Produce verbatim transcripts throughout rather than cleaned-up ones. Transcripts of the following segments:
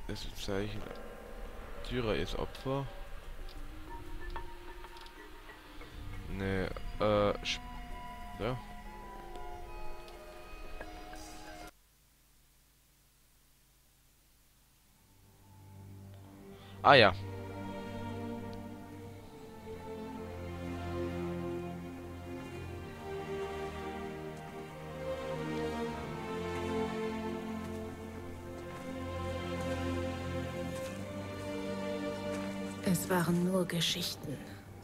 Es ist Zeichen. Tyra ist Opfer. Ne, äh, Sp ja. Ah ja. Es waren nur Geschichten.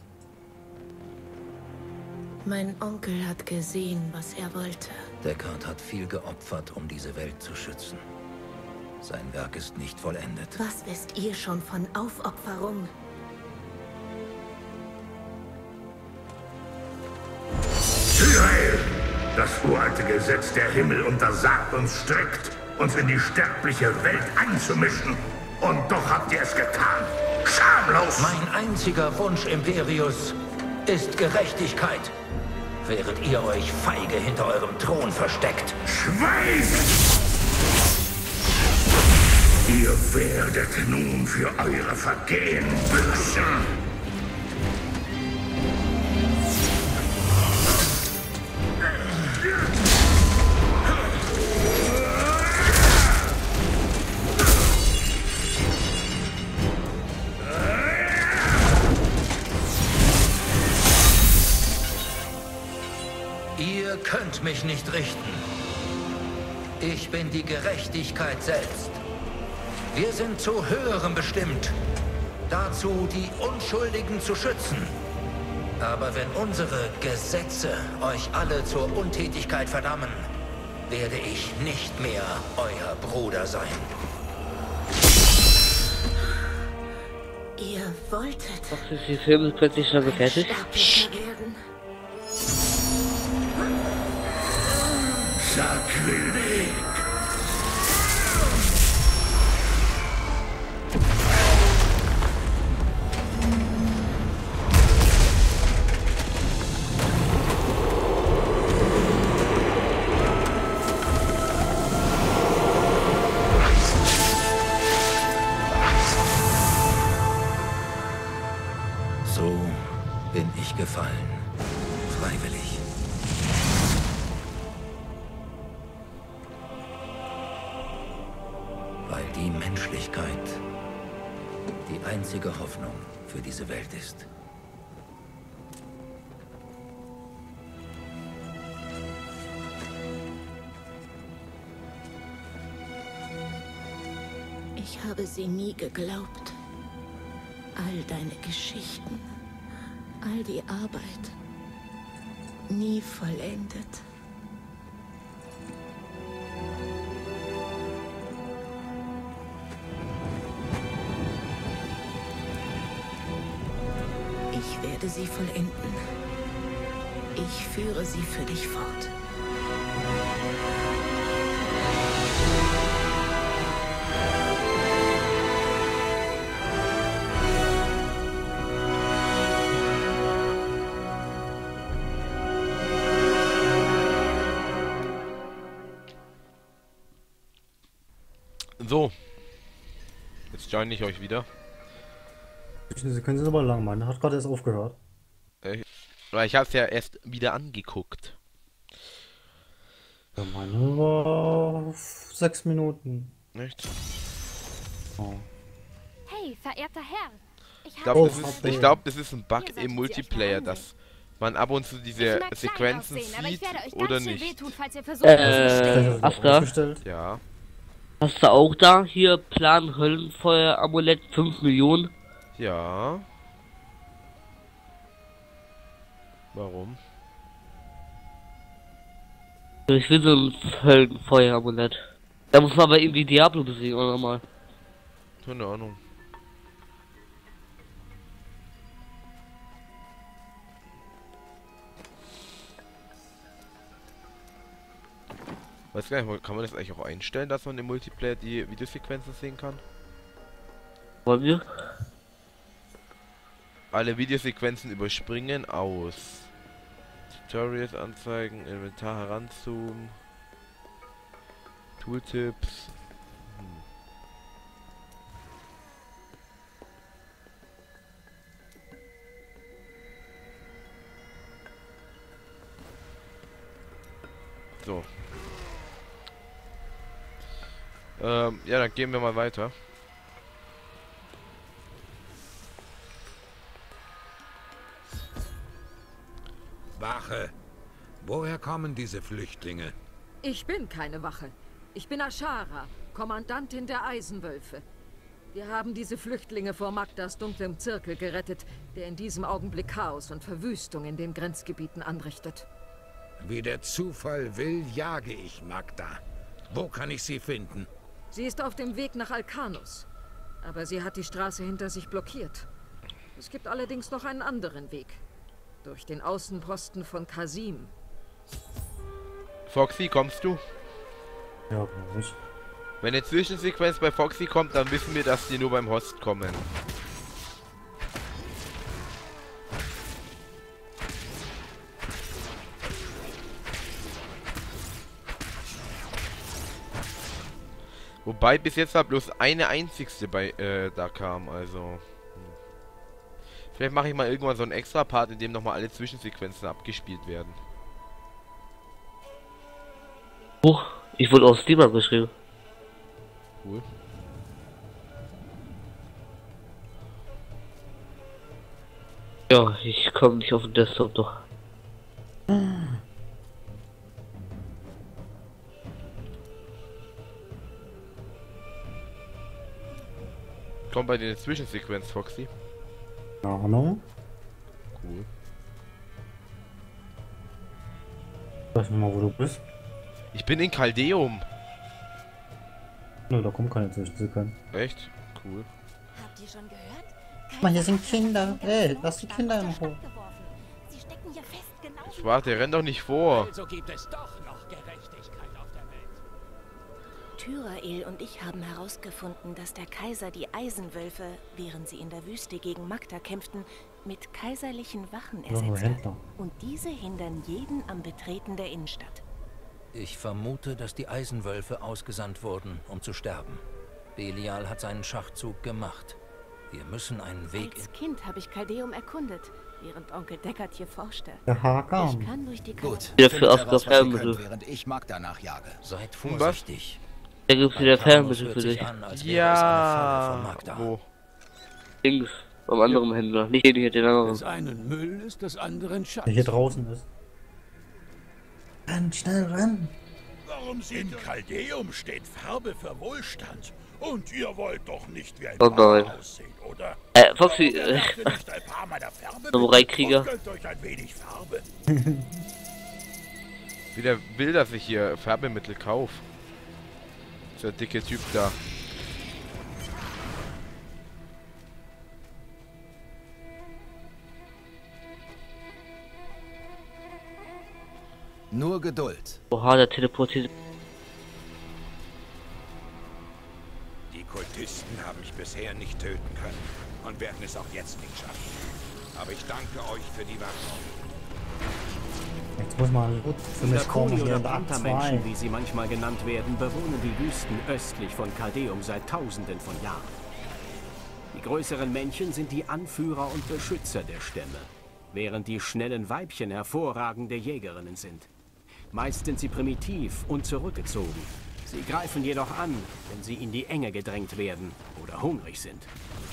Mein Onkel hat gesehen, was er wollte. Deckard hat viel geopfert, um diese Welt zu schützen. Sein Werk ist nicht vollendet. Was wisst ihr schon von Aufopferung? Tyrael! Das uralte Gesetz der Himmel untersagt uns strikt, uns in die sterbliche Welt einzumischen. Und doch habt ihr es getan. Schamlos! Mein einziger Wunsch, Imperius, ist Gerechtigkeit. Während ihr euch feige hinter eurem Thron versteckt. Schweigt! Ihr werdet nun für eure Vergehen büßen. Ihr könnt mich nicht richten. Ich bin die Gerechtigkeit selbst. Wir sind zu Höherem bestimmt. Dazu, die Unschuldigen zu schützen. Aber wenn unsere Gesetze euch alle zur Untätigkeit verdammen, werde ich nicht mehr euer Bruder sein. Ihr wolltet Ach, ist die Film plötzlich schon so fertig? Sterblicher werden. Sakrileg! So bin ich gefallen. Freiwillig. Weil die Menschlichkeit die einzige Hoffnung für diese Welt ist. Ich habe sie nie geglaubt. All deine Geschichten, all die Arbeit, nie vollendet. Ich werde sie vollenden. Ich führe sie für dich fort. So. Jetzt join ich euch wieder. Sie können es aber lang machen. Hat gerade erst aufgehört. Äh, Weil ich habe es ja erst wieder angeguckt. Ja, meine war auf sechs Minuten. Nicht? Oh. Hey, verehrter Herr. Ich Ich habe glaube, Oh, das, ist- Update. ich glaub, das ist ein Bug Ihr solltet im sie euch Multiplayer, mal dass man ab und zu Ich diese mag klein Sequenzen aussehen, aber ich sieht werde euch oder ganz schön nicht. wehtun, falls ihr versucht, Äh, Das ach ist da. ausgestellt. Ja. Hast du auch da hier Plan Höllenfeuer Amulett fünf Millionen? Ja. Warum? Ich will so ein Höllenfeuer Amulett. Da muss man aber irgendwie Diablo besiegen oder mal. Keine Ahnung. Weiß gar nicht, kann man das eigentlich auch einstellen, dass man im Multiplayer die Videosequenzen sehen kann? Wollen wir? Alle Videosequenzen überspringen aus. Tutorials anzeigen, Inventar heranzoomen. Tooltips. Hm. Ähm, ja, dann gehen wir mal weiter. Wache. Woher kommen diese Flüchtlinge? Ich bin keine Wache. Ich bin Ashara, Kommandantin der Eisenwölfe. Wir haben diese Flüchtlinge vor Magdas dunklem Zirkel gerettet, der in diesem Augenblick Chaos und Verwüstung in den Grenzgebieten anrichtet. Wie der Zufall will, jage ich Magda. Wo kann ich sie finden? Sie ist auf dem Weg nach Alcanus. Aber sie hat die Straße hinter sich blockiert. Es gibt allerdings noch einen anderen Weg. Durch den Außenposten von Qasim. Foxy, kommst du? Ja, glaub ich. Wenn eine Zwischensequenz bei Foxy kommt, dann wissen wir, dass die nur beim Host kommen. Wobei bis jetzt war bloß eine einzigste bei äh, da kam, also. Hm. Vielleicht mache ich mal irgendwann so einen extra Part, in dem nochmal alle Zwischensequenzen abgespielt werden. Huch, ich wurde auf Steam angeschrieben. Cool. Ja, ich komme nicht auf den Desktop doch. Kommt bei dir eine Zwischensequenz, Foxy? Ja, no. Cool. Ich weiß nicht mal, wo du bist. Ich bin in Caldeum. Nö, da kommt keine Zwischensequenz. Echt? Cool. Habt ihr schon gehört? Mann, hier sind Kinder. Ey, lass die Kinder in Ruhe. Sie stecken hier fest, genau. Ich warte, renn doch nicht vor. Also gibt es doch noch Gerechtigkeit auf der Welt. Tyrael und ich haben herausgefunden, dass der Kaiser die Eisenwölfe, während sie in der Wüste gegen Magda kämpften, mit kaiserlichen Wachen ersetzt hat. Und diese hindern jeden am Betreten der Innenstadt. Ich vermute, dass die Eisenwölfe ausgesandt wurden, um zu sterben. Belial hat seinen Schachzug gemacht. Wir müssen einen Weg... Als Kind habe ich Caldeum erkundet, während Onkel Deckard hier forschte. Der Hakan. Ich kann durch die Gut, Wieder findet für heraus, Oscar was ihr Fernmittel. könnt, während ich Magda nachjage. Seid was? vorsichtig. Da gibt's wieder Fernmittel für dich. Ja. Wo? Links, beim anderen Händler, nicht den hier, den anderen. Des einen Müll ist des anderen Schatz. Der hier draußen ist. Renn, schnell rennen. Warum in Caldeum steht Farbe für Wohlstand? Und ihr wollt doch nicht wie ein Oh nein. Paar aussehen, oder? Äh, Foxy, äh, Nicht ein paar meiner Färbe Samurai-Krieger. gönnt euch ein wenig Farbe. Wieder will, dass ich hier Färbemittel kaufe. Dieser dicke Typ da. Nur Geduld. Oha, der teleportiert. Die Kultisten haben mich bisher nicht töten können und werden es auch jetzt nicht schaffen. Aber ich danke euch für die Warnung. Jetzt muss man gut für mich kommen Lakoni hier oder in der Akt Panthermenschen, zwei. wie sie manchmal genannt werden, bewohnen die Wüsten östlich von Caldeum seit Tausenden von Jahren. Die größeren Männchen sind die Anführer und Beschützer der Stämme, während die schnellen Weibchen hervorragende Jägerinnen sind. Meist sind sie primitiv und zurückgezogen. Sie greifen jedoch an, wenn sie in die Enge gedrängt werden oder hungrig sind.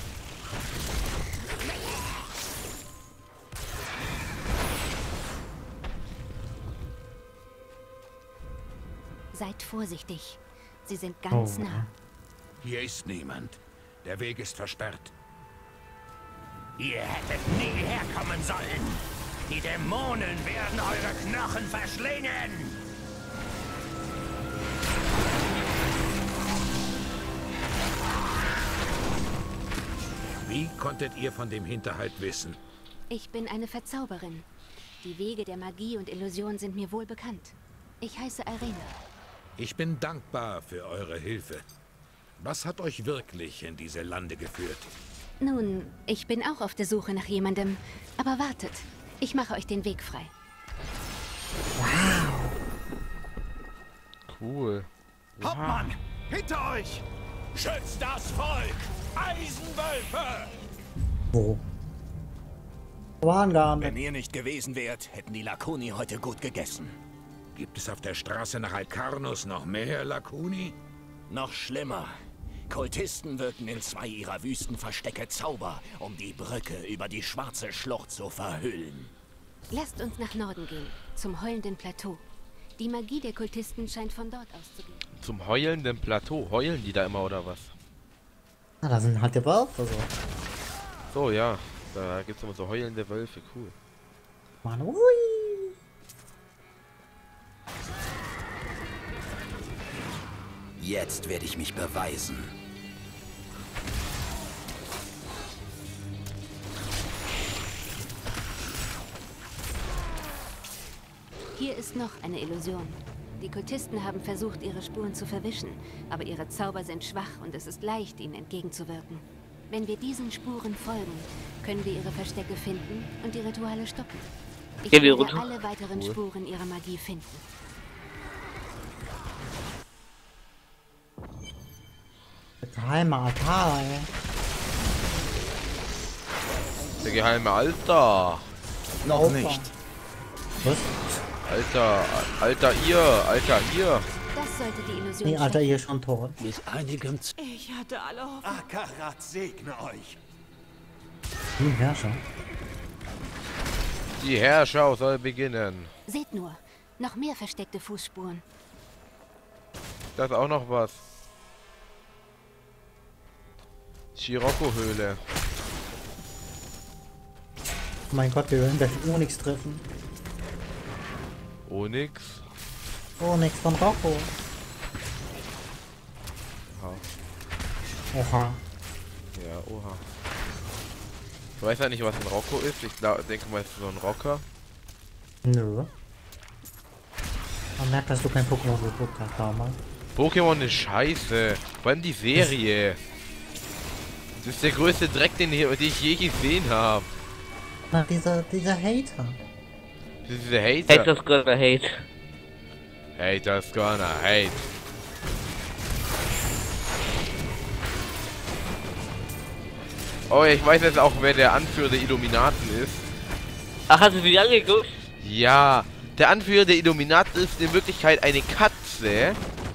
Seid vorsichtig. Sie sind ganz Oh. nah. Hier ist niemand. Der Weg ist versperrt. Ihr hättet nie herkommen sollen. Die Dämonen werden eure Knochen verschlingen. Wie konntet ihr von dem Hinterhalt wissen? Ich bin eine Verzauberin. Die Wege der Magie und Illusion sind mir wohl bekannt. Ich heiße Irene. Ich bin dankbar für eure Hilfe. Was hat euch wirklich in diese Lande geführt? Nun, ich bin auch auf der Suche nach jemandem. Aber wartet, ich mache euch den Weg frei. Cool. Hauptmann, hinter euch! Schützt das Volk! Eisenwölfe! Wo? Waren gar nicht. Wenn ihr nicht gewesen wärt, hätten die Lakoni heute gut gegessen. Gibt es auf der Straße nach Alcarnus noch mehr Lakuni? Noch schlimmer. Kultisten wirken in zwei ihrer Wüstenverstecke Zauber, um die Brücke über die schwarze Schlucht zu verhüllen. Lasst uns nach Norden gehen, zum heulenden Plateau. Die Magie der Kultisten scheint von dort auszugehen. Zum heulenden Plateau? Heulen die da immer oder was? Ah, da sind halt die Wölfe so. So, ja. Da gibt's immer so heulende Wölfe. Cool. Mann, ui. Jetzt werde ich mich beweisen. Hier ist noch eine Illusion. Die Kultisten haben versucht, ihre Spuren zu verwischen, aber ihre Zauber sind schwach und es ist leicht, ihnen entgegenzuwirken. Wenn wir diesen Spuren folgen, können wir ihre Verstecke finden und die Rituale stoppen. Ich Gehen wir werde runter. alle weiteren Cool. Spuren ihrer Magie finden. Der geheime Altar, ey. Der geheime Alter. Noch Opa. nicht. Was? Alter, Alter ihr, Alter ihr. Das sollte die Illusion Nee, Alter, stoppen. ihr schon tot. Mit einigem Z Ich hatte alle Hoffnung. Akarat segne euch. Die Herrscher. Die Herrschau soll beginnen. Seht nur, noch mehr versteckte Fußspuren. Da ist auch noch was. Scirocco-Höhle. Mein Gott, wir werden gleich Onyx treffen. Onyx. Onyx von Rocco. Oha. Oha. Ja, oha. Ich weiß ja nicht, was ein Rocco ist. Ich glaub, denke mal, es ist so ein Rocker. Nö. Man merkt, dass du kein Pokémon geguckt hast damals. Pokémon ist scheiße. Vor allem die Serie. Das ist der größte Dreck, den, ich- den ich je gesehen habe. Na, dieser, dieser Hater. Diese Hater. Haters gonna hate. Haters gonna hate. Oh, ich weiß jetzt auch, wer der Anführer der Illuminaten ist. Ach, hast du sie angeguckt? Ja, der Anführer der Illuminaten ist in Wirklichkeit eine Katze.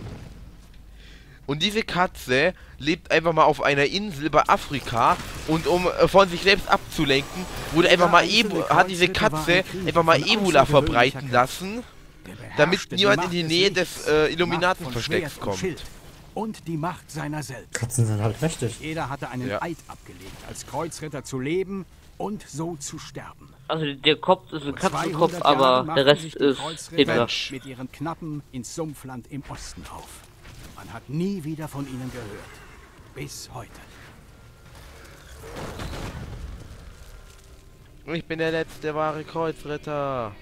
Und diese Katze lebt einfach mal auf einer Insel bei Afrika und um äh, von sich selbst abzulenken, wurde einfach mal Ebu hat diese Katze einfach mal Ebola verbreiten lassen, damit niemand in die Nähe des äh, Illuminatenverstecks kommt. Und die Macht seiner selbst. Katzen sind halt mächtig. Jeder hatte einen Ja. Eid abgelegt, als Kreuzritter zu leben und so zu sterben. Also der Kopf ist ein Vor Katzenkopf, zweihundert aber Jahren der machten sich Rest die ist Kreuzritter Hitler. mit ihren Knappen ins Sumpfland im Osten auf. Man hat nie wieder von ihnen gehört. Bis heute. Ich bin der letzte wahre Kreuzritter.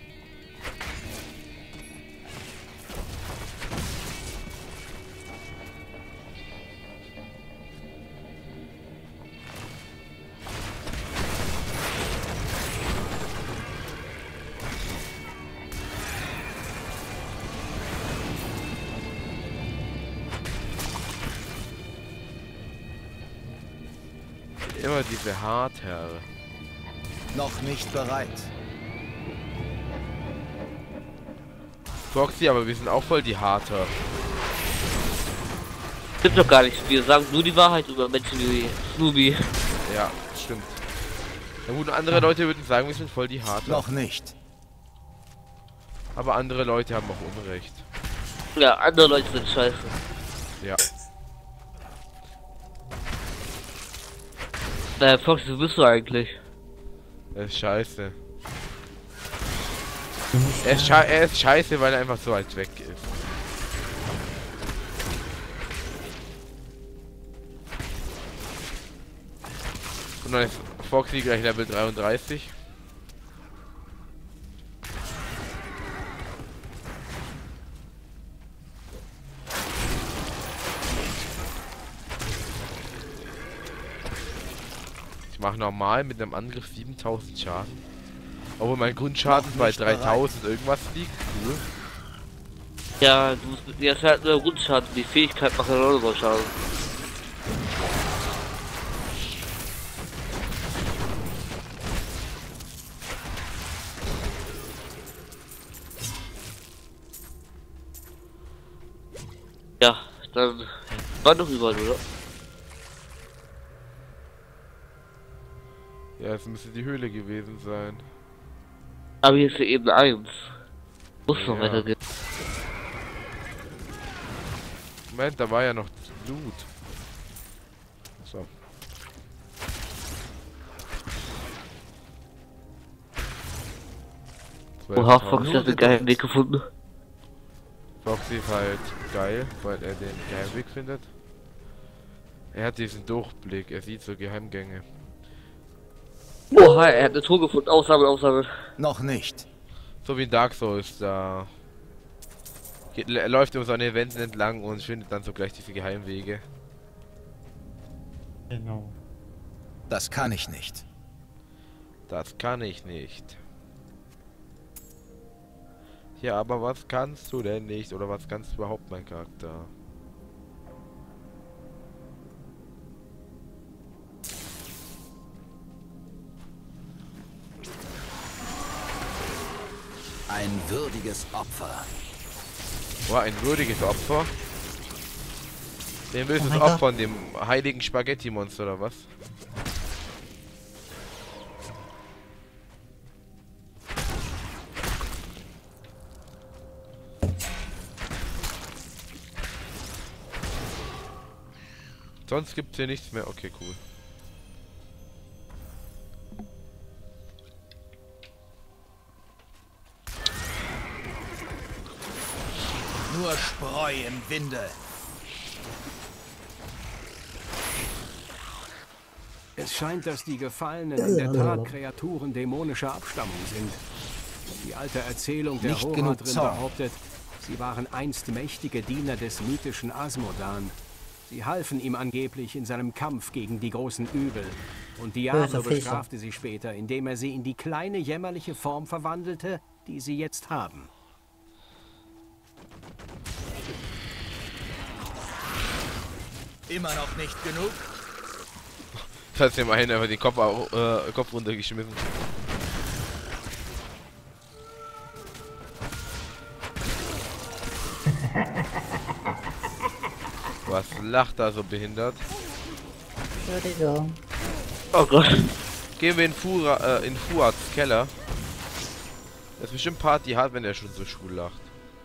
Immer diese Harter. Noch nicht bereit. Foxy, aber wir sind auch voll die Harter. Stimmt doch gar nicht. Wir sagen nur die Wahrheit über Menschen wie Snoopy. Ja, stimmt. Na gut, andere Leute würden sagen, wir sind voll die Harter. Noch nicht. Aber andere Leute haben auch Unrecht. Ja, andere Leute sind scheiße. Ja. Äh, Fox, wo bist du eigentlich? Er ist scheiße. Er ist, sche er ist scheiße, weil er einfach so weit weg ist. Und dann ist Foxy gleich Level dreiunddreißig. Ich mache normal mit einem Angriff siebentausend Schaden. Obwohl mein Grundschaden bei dreitausend irgendwas liegt. Cool. Ja, du musst mit mir ist halt nur Grundschaden. Die Fähigkeit macht ja auch noch Schaden. Ja, Dann war doch überall, oder? Ja, es müsste die Höhle gewesen sein. Aber hier ist ja Ebene eins. Muss Ja. noch weitergehen. Moment, da war ja noch Loot. So. Oha, Foxy hat einen geilen Weg gefunden. Foxy ist halt geil, weil er den Geheimweg findet. Er hat diesen Durchblick, er sieht so Geheimgänge. Oha, er hat eine Truhe gefunden. Aussammeln, aussammeln. Noch nicht. So wie in Dark Souls, da geht, er läuft über seine Wänden entlang und findet dann so gleich diese Geheimwege. Genau. Das kann ich nicht. Das kann ich nicht. Ja, aber was kannst du denn nicht? Oder was kannst du überhaupt, mein Charakter? Ein würdiges Opfer. Boah, ein würdiges Opfer? Wen willst du Oh mein opfern? Dem heiligen Spaghetti-Monster oder was? Sonst gibt's hier nichts mehr. Okay, cool. Nur Spreu im Winde. Es scheint, dass die Gefallenen in der Tat Kreaturen dämonischer Abstammung sind. Die alte Erzählung der Nicht genug Horadrim Zorn. behauptet, sie waren einst mächtige Diener des mythischen Asmodan. Sie halfen ihm angeblich in seinem Kampf gegen die großen Übel. Und Diablo Böser Fischer. bestrafte sie später, indem er sie in die kleine jämmerliche Form verwandelte, die sie jetzt haben. Immer noch nicht genug? Das hat dem einen einfach den Kopf, au- äh, Kopf runtergeschmissen. Was lacht da so behindert? Entschuldigung. Oh Gott. Gehen wir in, Fura, äh, in Fuads Keller. Das ist bestimmt Party hart, wenn er schon so schwul lacht.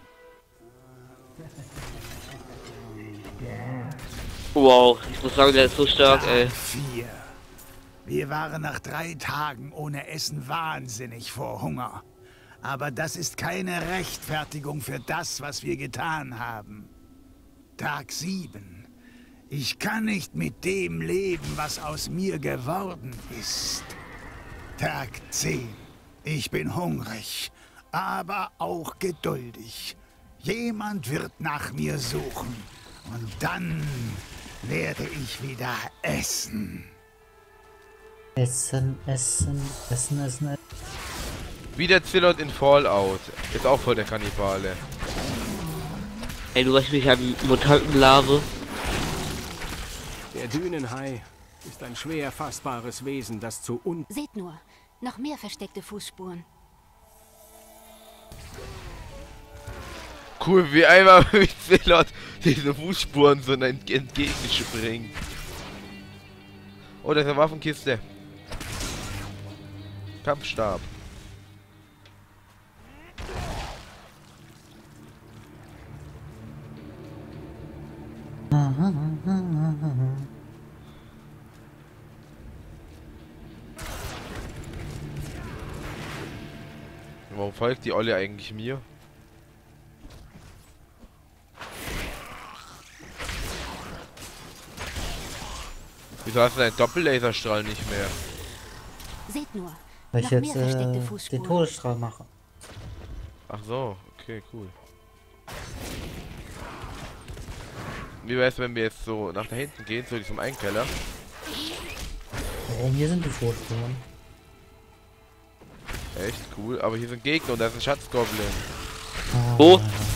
Wow, ich muss sagen, der ist so stark, ey. Vier. Wir waren nach drei Tagen ohne Essen wahnsinnig vor Hunger. Aber das ist keine Rechtfertigung für das, was wir getan haben. Tag sieben. Ich kann nicht mit dem leben, was aus mir geworden ist. Tag zehn. Ich bin hungrig, aber auch geduldig. Jemand wird nach mir suchen. Und dann werde ich wieder essen. Essen, essen, essen, essen, essen. Wie der Zillot in Fallout. Ist auch voll der Kannibale. Ey, du weißt mich an Mutantenlarve. Der Dünenhai ist ein schwer fassbares Wesen, das zu un... Seht nur, noch mehr versteckte Fußspuren. Cool, wie einmal mit Zillot diese Fußspuren so ent entgegenspringen. Oh, da ist eine Waffenkiste. Kampfstab. Warum folgt die Olle eigentlich mir? Wieso hast du deinen Doppellaserstrahl nicht mehr? Seht nur, Weil ich noch jetzt mehr versteckte äh, den Fußspuren. Todesstrahl mache. Ach so, okay, cool. Wie wär's, wenn wir jetzt so nach da hinten gehen, zu diesem einen Keller? Warum? Hier sind die Todesspuren. Echt cool, aber hier sind Gegner und da ist ein Schatzgoblin. Oh, Wo?